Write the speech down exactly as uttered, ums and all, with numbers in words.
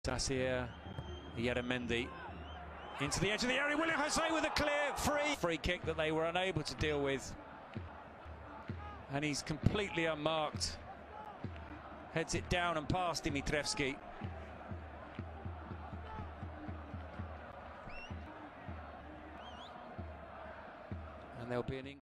Sociedad, Mendy into the edge of the area. William Jose with a clear free free kick that they were unable to deal with, and he's completely unmarked. Heads it down and past Dimitrievski. And there'll be an